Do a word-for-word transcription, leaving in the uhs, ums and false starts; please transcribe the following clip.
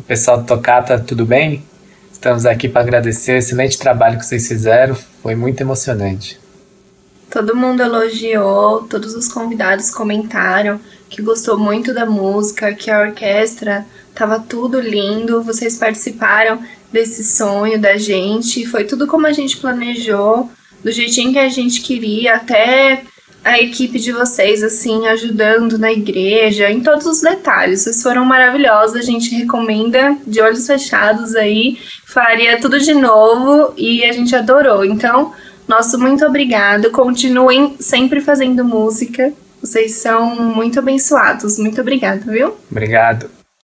pessoal do Toccata, tudo bem? Estamos aqui para agradecer o excelente trabalho que vocês fizeram, foi muito emocionante. Todo mundo elogiou, todos os convidados comentaram que gostou muito da música, que a orquestra tava tudo lindo, vocês participaram desse sonho da gente, foi tudo como a gente planejou, do jeitinho que a gente queria, até a equipe de vocês, assim, ajudando na igreja, em todos os detalhes. Vocês foram maravilhosos, a gente recomenda de olhos fechados aí, faria tudo de novo e a gente adorou. Então, nosso muito obrigado, continuem sempre fazendo música, vocês são muito abençoados, muito obrigada, viu? Obrigado.